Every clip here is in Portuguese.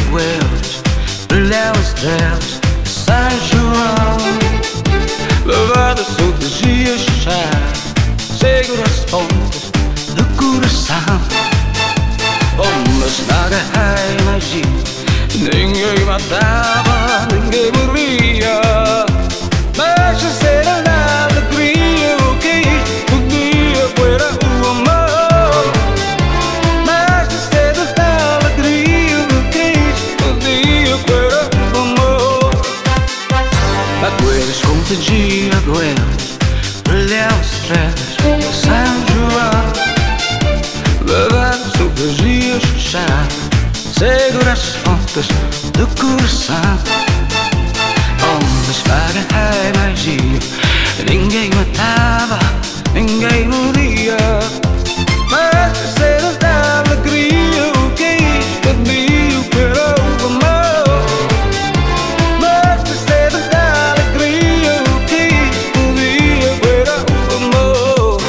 aguelas, brilhavam estrelas, São João. Levada sobre os dias fechados, segura as pontas do coração. Mas nada é magia, ninguém matava, ninguém morria. Mas a cena da alegria, o que podia era o amor. Mas a cena da alegria, o que podia era o amor. Aguelas contagia, aguelas, brilhavam estrelas de São João. Levando sobre os dias fechados, segura as pontas do coração. Mas nada é magia, ninguém matava, ninguém morria. Mas a cena da alegria, o que podia era o amor. Mas a cena da alegria, o que podia era o amor.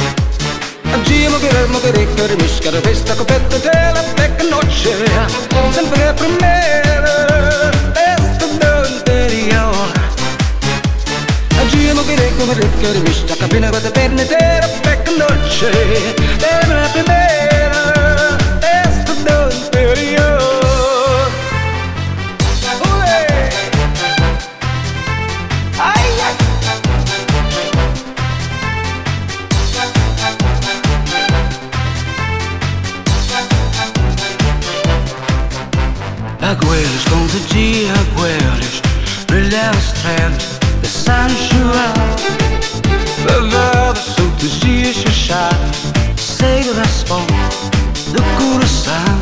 Mogere, queremos cada vez esta copeta della vecchia noche, sempre la primera, esta do interior. Mogere, queremos esta cabina con la perna della vecchia noche, sempre la primera, esta do interior. Aguelas contagia, aguelas, brilhavam estrelas de São João. Levava sobre os dias fechados, segura as pontas do coração.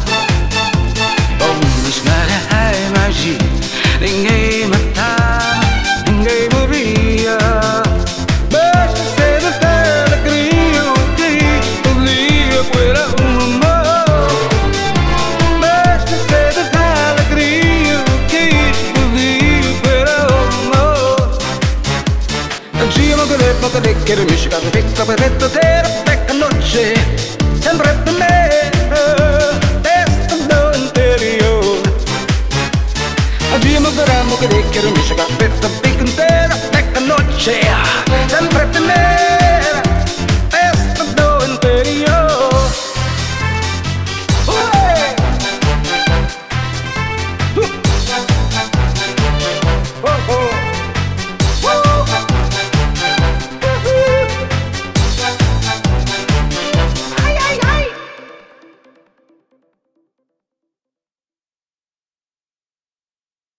Mas nada é magia, ninguém matava, ninguém morria. Mas a cena da alegria, o que podia era o amor. Mogere, queremos cada vez esta copeta